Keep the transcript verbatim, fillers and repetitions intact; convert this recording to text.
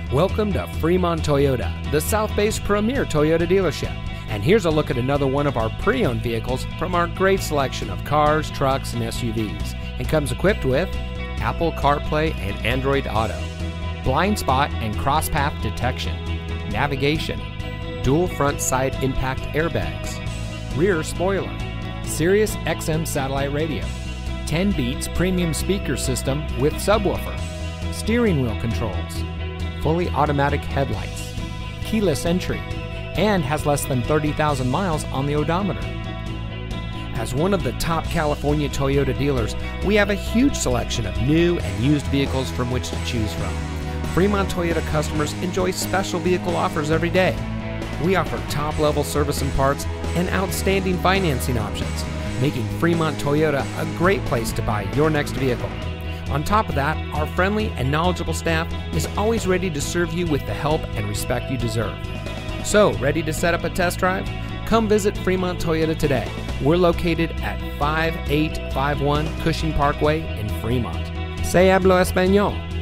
Welcome to Fremont Toyota, the South Bay's premier Toyota dealership. And here's a look at another one of our pre-owned vehicles from our great selection of cars, trucks, and S U Vs. And comes equipped with Apple CarPlay and Android Auto, blind spot and cross path detection, navigation, dual front side impact airbags, rear spoiler, Sirius X M satellite radio, ten beats premium speaker system with subwoofer, steering wheel controls, fully automatic headlights, keyless entry, and has less than thirty thousand miles on the odometer. As one of the top California Toyota dealers, we have a huge selection of new and used vehicles from which to choose from. Fremont Toyota customers enjoy special vehicle offers every day. We offer top-level service and parts and outstanding financing options, making Fremont Toyota a great place to buy your next vehicle. On top of that, our friendly and knowledgeable staff is always ready to serve you with the help and respect you deserve. So, ready to set up a test drive? Come visit Fremont Toyota today. We're located at five eight five one Cushing Parkway in Fremont. Se hablo español.